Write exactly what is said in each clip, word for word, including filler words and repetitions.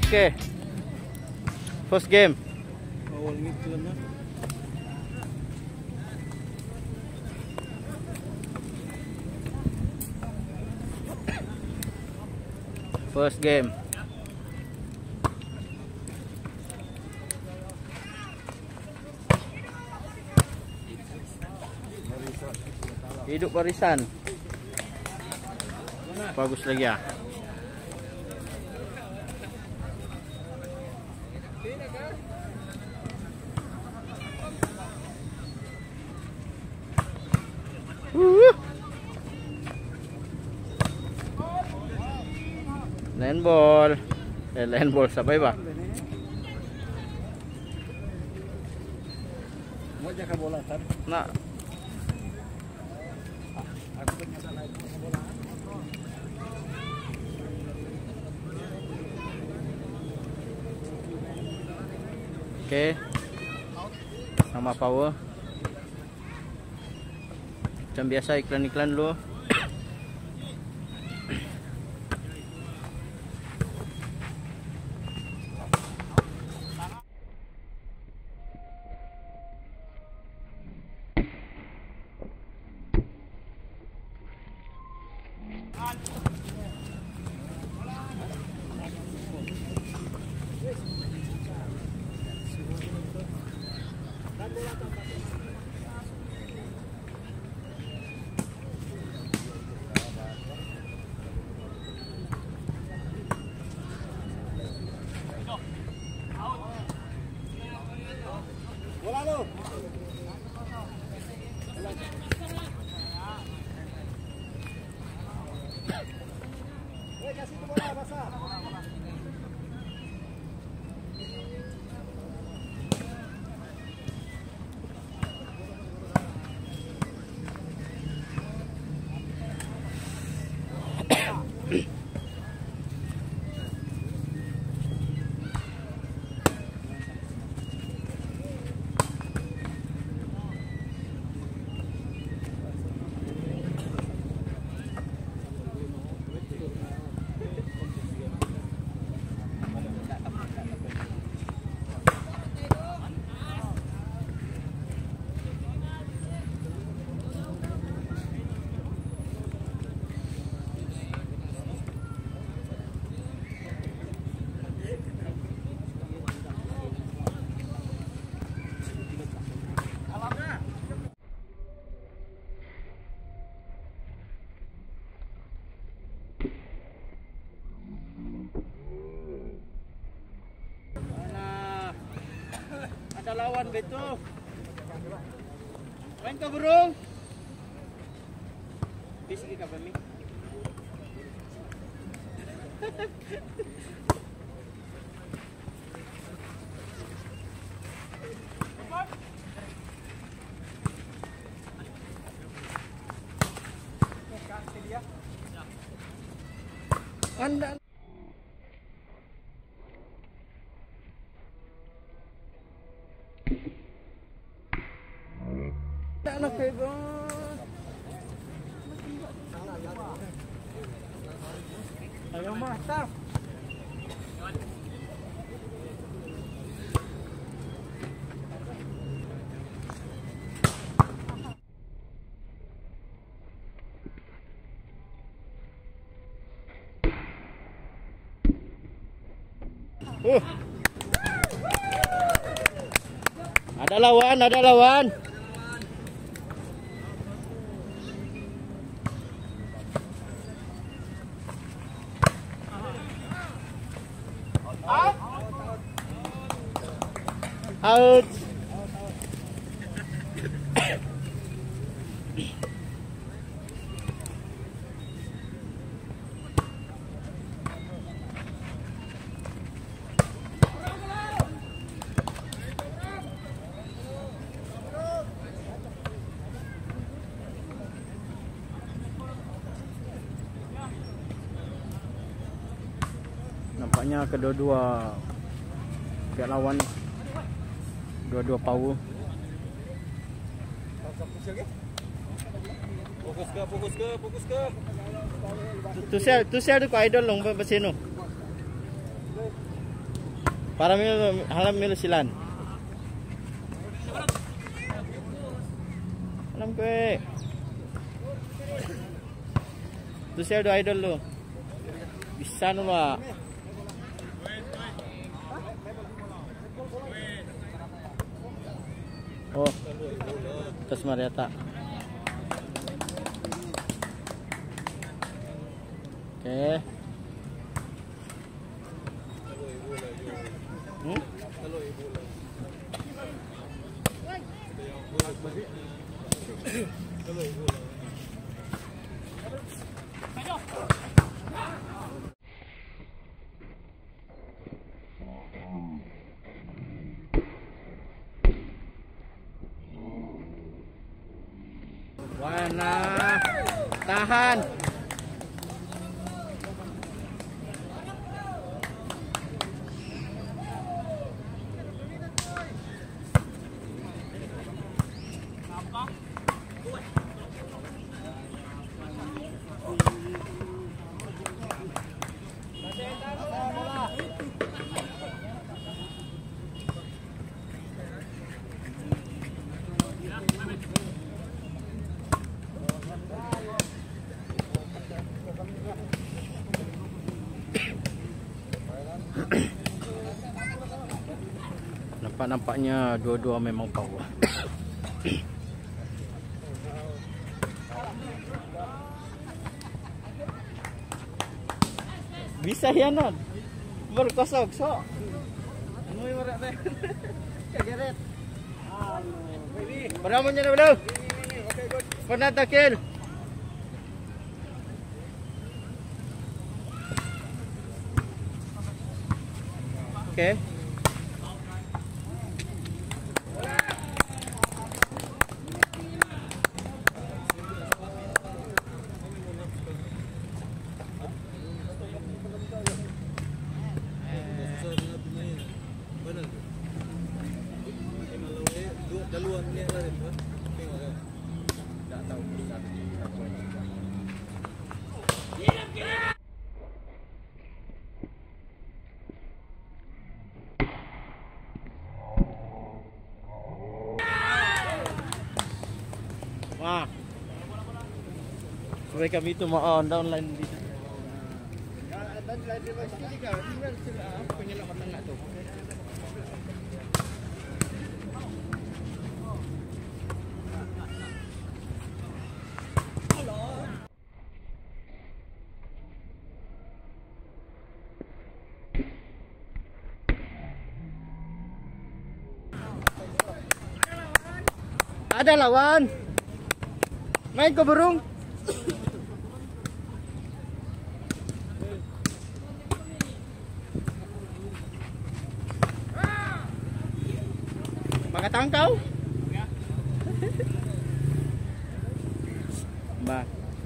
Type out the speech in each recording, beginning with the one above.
Okay. First game. Awal gitu kan. First game. Hidup barisan. Bagus lagi ya. Uh. Line ball. Eh, line ball sampai ba? Mau jaga bola kan? Nak. Aku ternyata naik bola. Okay. Nama power. Macam biasa iklan-iklan dulu. Bola lu. Eh, kasih tu bola basah. Ada lawan betul. Main ke burung. Bisik ke kami. Anda tak nak hebat. Ayo mantap. Uh. Ada lawan, ada lawan. Out. Nampaknya kedua-dua pihak lawan dua-dua power. Fokus ke, fokus ke, fokus ke. Tu saya tu saya ada ko idol long pa sino. Para mil halam mil silan. Alam ko eh. Tu siya do idol lo. Bisa no ba? Oh. Tas Mariata. Okay. Hmm? Wana. Tahan. Nampak-nampaknya dua-dua memang power. Bisa hianat. Berkosok sok. Anu ibarat teh. Kageret. Berapa nya belum? Okey, good. Pernah takil. Okey. Daluan ni lah dia. Tengok kan. Tak tahu pusat apa. Wah. Supaya kami itu mau on downline di sana. Downline di sini juga. Ini penyelak menengah tu. Ada lawan. Main ke burung. Pakai tangkau. Mbak.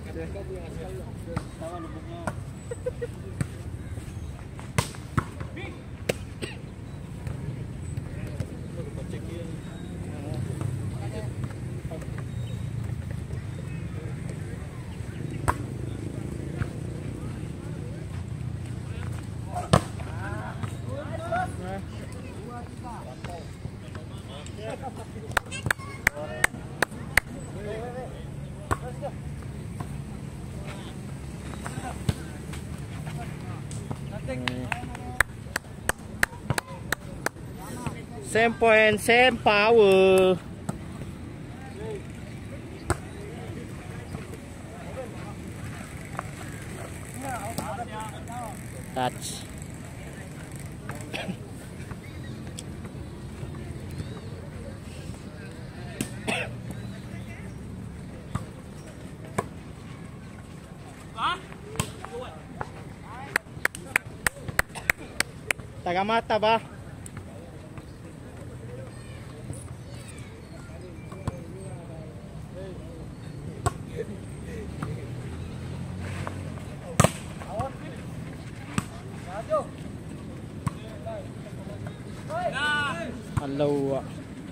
Same point, same power. Touch. Taga mata ba? Hello.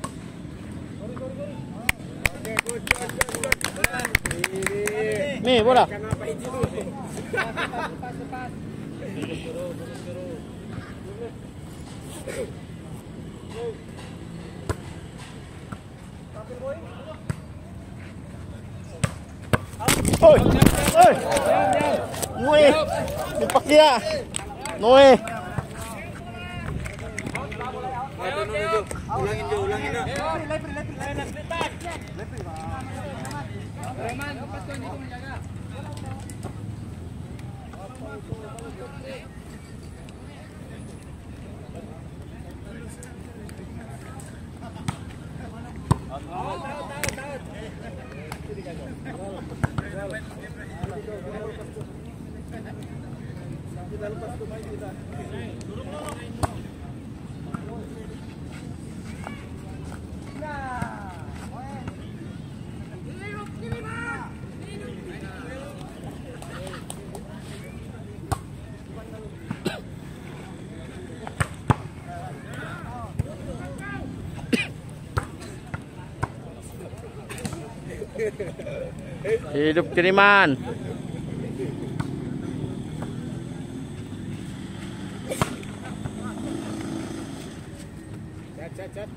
Nih bola. Oi, oi, Noe, dipakai Noe. Ulangin Jo, ulangin na. Hidup kiriman. Chat, chat, chat.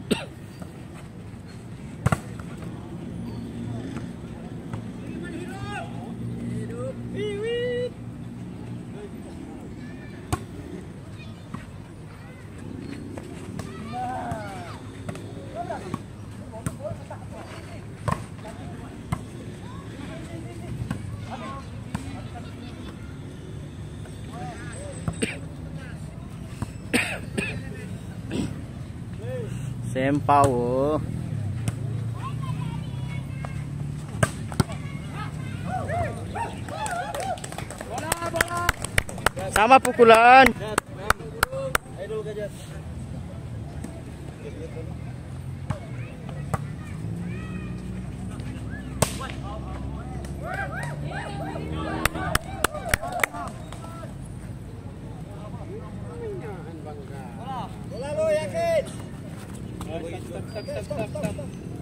Same power. Sama pukulan. Idol ka dyan. Wala lo, yakin. Stop, stop, stop, stop, stop.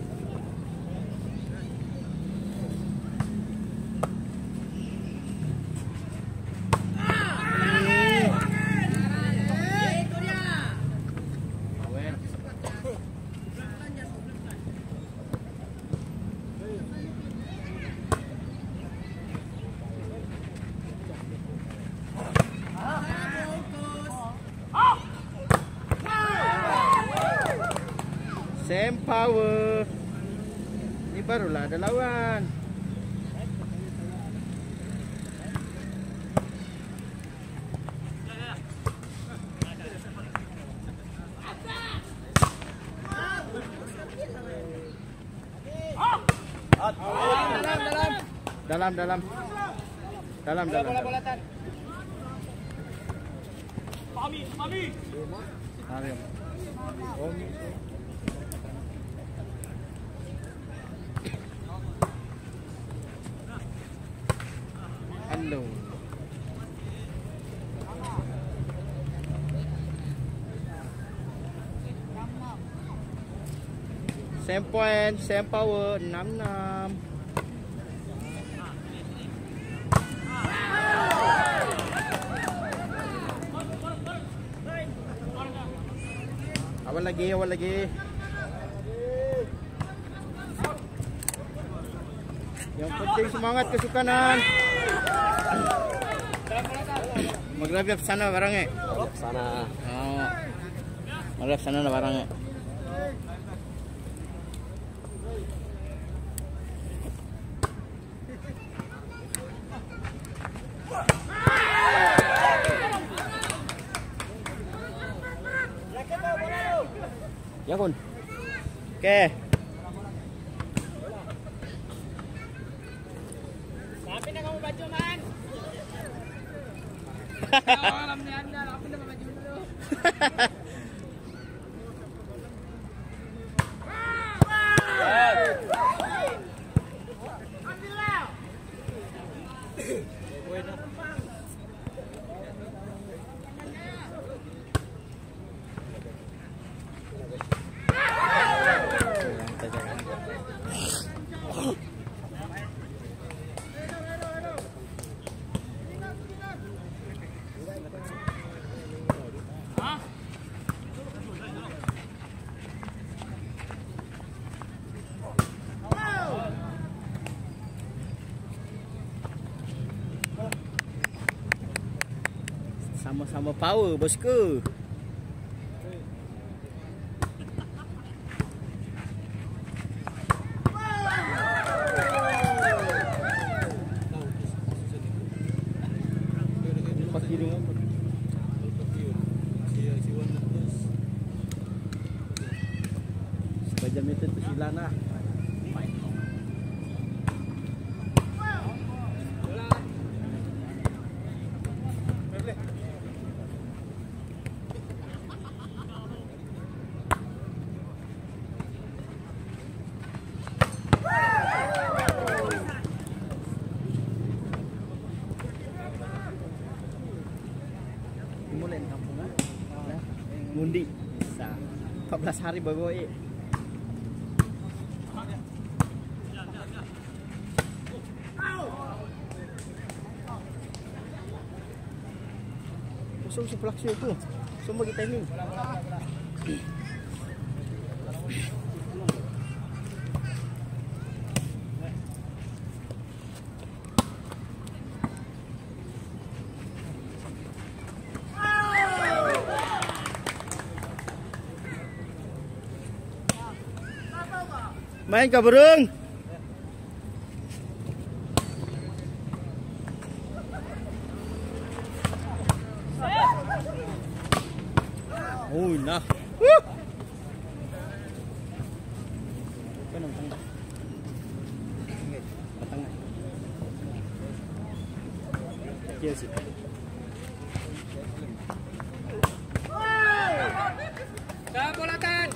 Same power. Ini barulah ada lawan. Dalam, dalam. Dalam, dalam. dalam. Mami, mami. Mari. Hello. Same point, same power, enam enam. Awal lagi, awal lagi. Yang penting semangat kesukanan. Magrev sana barangnya. Sana. Oh. Magrev sana na barangnya. Ya kun. Oke. Tapi nak kamu baju man. Malam ni anda, apa nak baju dulu? Sama-sama power bosku. Jam itu tu silang lah. Mulai kampung lah. Mundi. empat belas hari baru eh. Kosong sebelah situ tu. Semua kita ini. Main ke burung? Oh, nah. Woo! Tengah tengah. Tengah. Kira sih. Dah bolatan.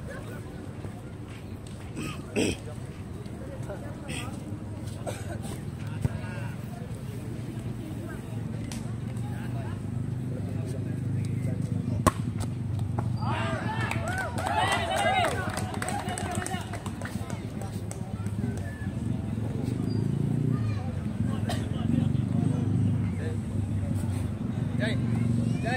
Jai. Jai.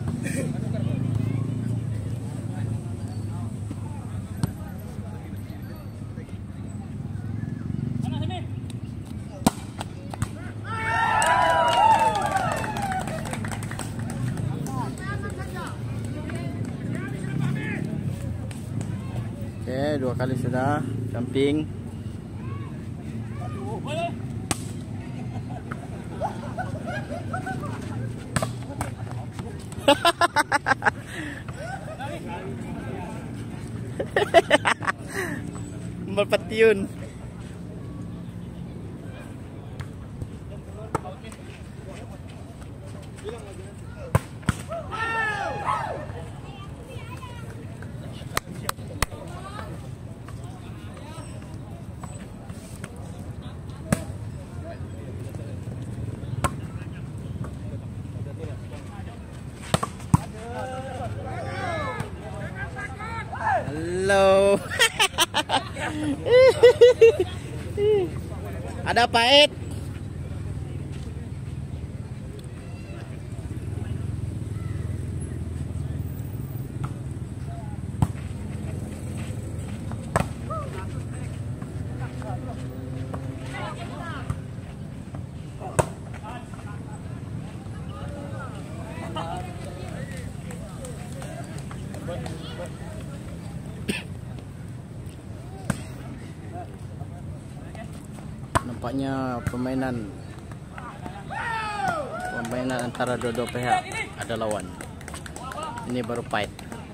Oke, dua kali sudah jumping. Berpetiun. Halo. Ada apa, Ed? Nampaknya permainan permainan antara dua-dua pihak ada lawan. Ini baru fight.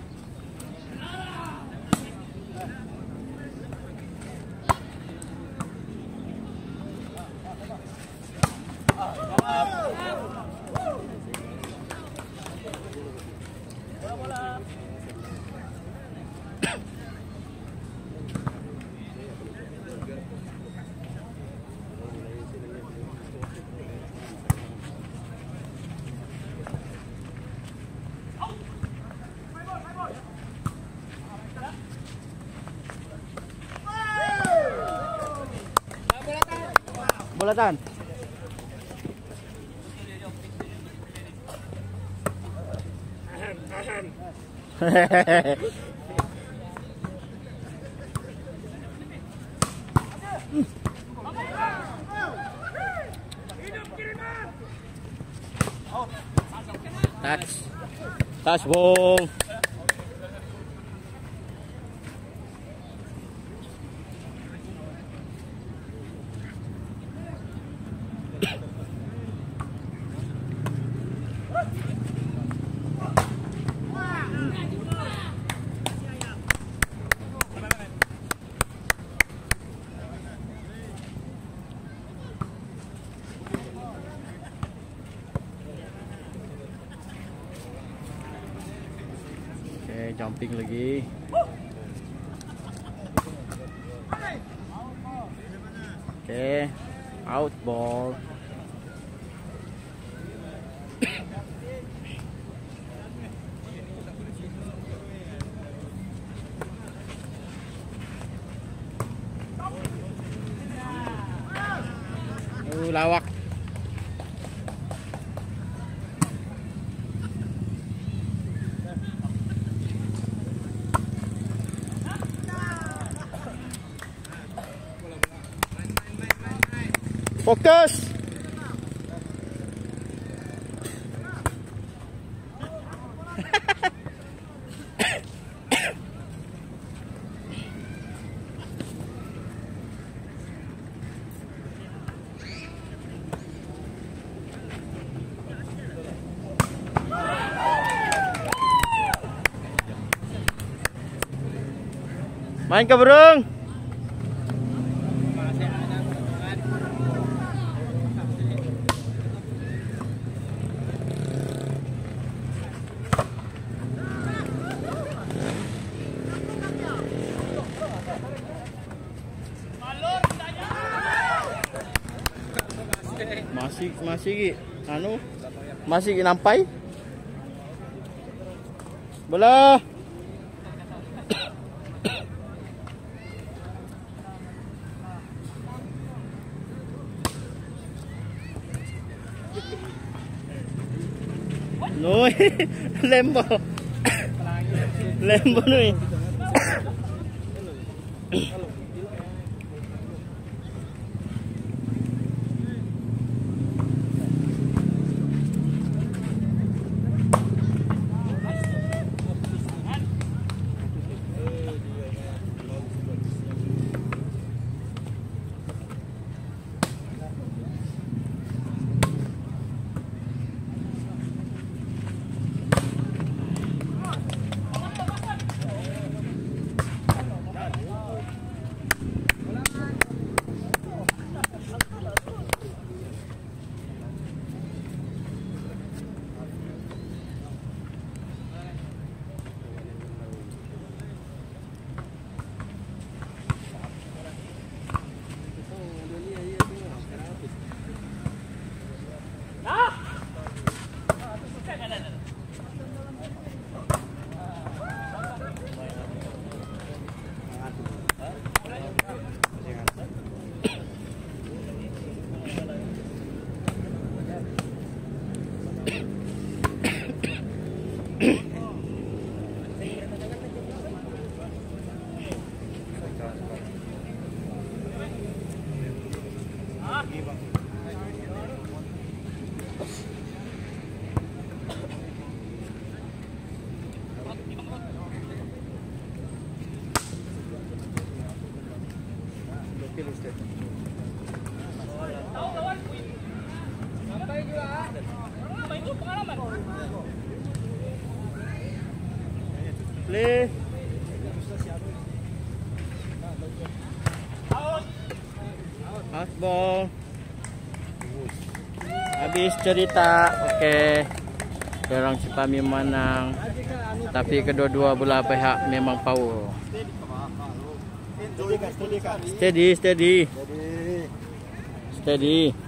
Bolatan. Hidup kiriman. Touch. Touch ball. Okay, jumping lagi. Okay, out ball. Oh, lawak. Fokus. Main ke burung? Masih masih anu masih nampai bola. Noi lembo lembo noi. Play. Outball. Habis cerita, oke. Dorang Cipami menang. Tapi kedua-dua belah pihak memang power. Steady, steady. Steady.